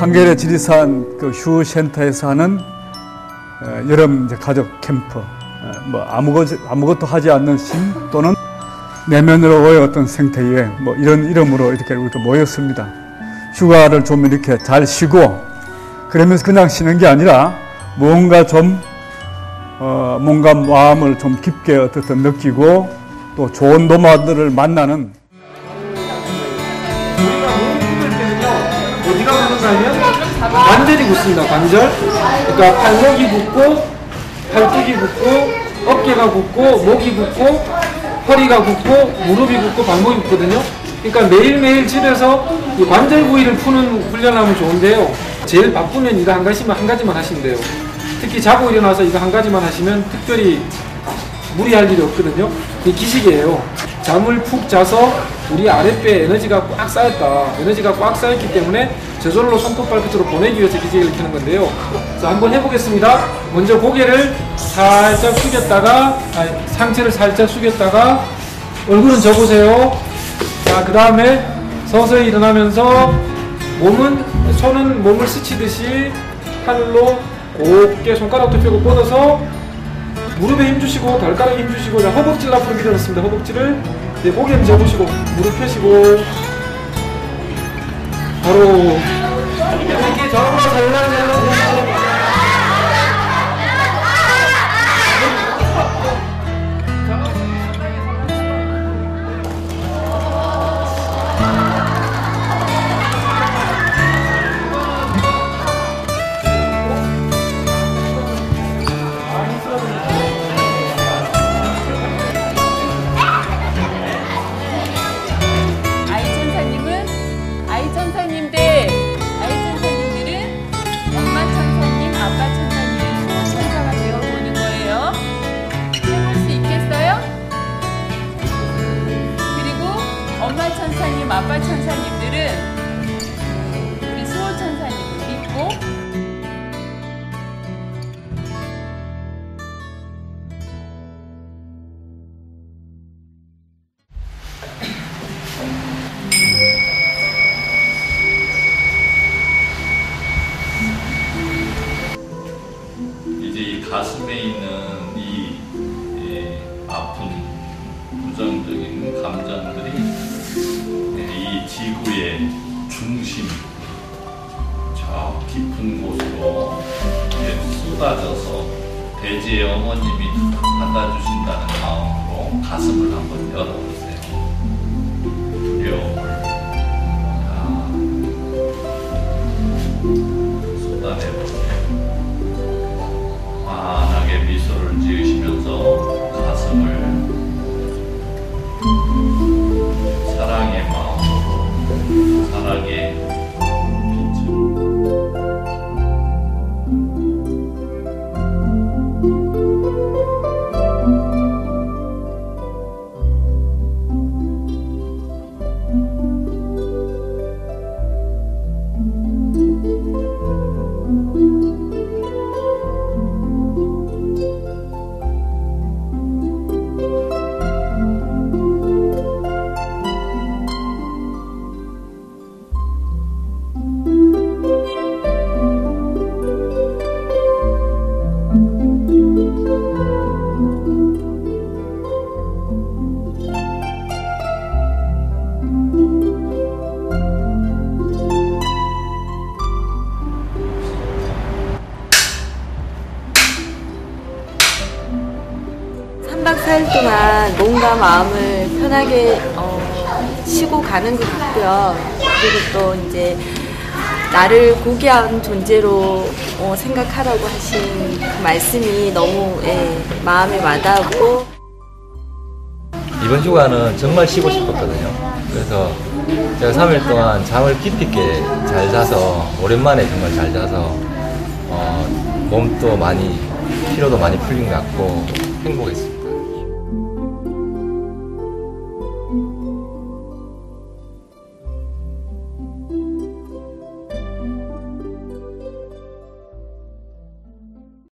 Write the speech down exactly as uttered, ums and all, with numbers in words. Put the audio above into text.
한겨레 지리산 그 휴센터에서 하는 여름 이제 가족 캠프, 뭐 아무것 아무것도 하지 않는 심 또는 내면으로의 어떤 생태여행, 뭐 이런 이름으로 이렇게 우리가 모였습니다. 휴가를 좀 이렇게 잘 쉬고 그러면서 그냥 쉬는 게 아니라 뭔가 좀 어, 뭔가 마음을 좀 깊게 어떻든 느끼고 또 좋은 노마드를 만나는. 우리가 몸을 굽을 때는요 어디가 굽는가 하면 관절이 굽습니다. 관절. 그러니까 팔목이 굽고 팔뚝이 굽고 어깨가 굽고 목이 굽고 허리가 굽고 무릎이 굽고 발목이 굽거든요. 그러니까 매일매일 집에서 이 관절 부위를 푸는 훈련을 하면 좋은데요. 제일 바쁘면 이거 한 가지만 한 가지만 하시면 돼요. 특히 자고 일어나서 이거 한 가지만 하시면 특별히 무리할 일이 없거든요. 이 기식이에요. 잠을 푹 자서 우리 아랫배에 에너지가 꽉 쌓였다. 에너지가 꽉 쌓였기 때문에 저절로 손톱 발끝으로 보내기 위해서 기지개를 켜는 건데요. 자, 한번 해보겠습니다. 먼저 고개를 살짝 숙였다가 아니, 상체를 살짝 숙였다가 얼굴은 접으세요. 자, 그 다음에 서서히 일어나면서 몸은 손은 몸을 스치듯이 팔로 곱게 손가락도 펴고 뻗어서 무릎에 힘주시고 발가락에 힘주시고 허벅지를 앞으로 밀어넣습니다. 허벅지를 네, 고개는 접으시고 무릎 펴시고 바로 이렇게 저으로 살랑살랑 엄마 천사님, 아빠 천사님들은 우리 수호 천사님을 믿고 이제 이 가슴에 있는 이, 이 아픈 부정적인 감정들이 이 지구의 중심, 저 깊은 곳으로 쏟아져서 대지의 어머님이 받아주신다는 마음으로 가슴을 한번 열어보세요. 두려움을 다 쏟아내보세요. 환하게 미소를 지으시면서 가슴을 사랑의 마음으로 사랑의 빛으로 삼 박 사 일 동안 몸과 마음을 편하게 어, 쉬고 가는 것 같고요. 그리고 또 이제 나를 고귀한 존재로 어, 생각하라고 하신 그 말씀이 너무 예, 마음에 와닿았고 이번 휴가는 정말 쉬고 싶었거든요. 그래서 제가 삼 일 동안 잠을 깊이 있게 잘 자서 오랜만에 정말 잘 자서 어, 몸도 많이 피로도 많이 풀린 것 같고 행복했습니다.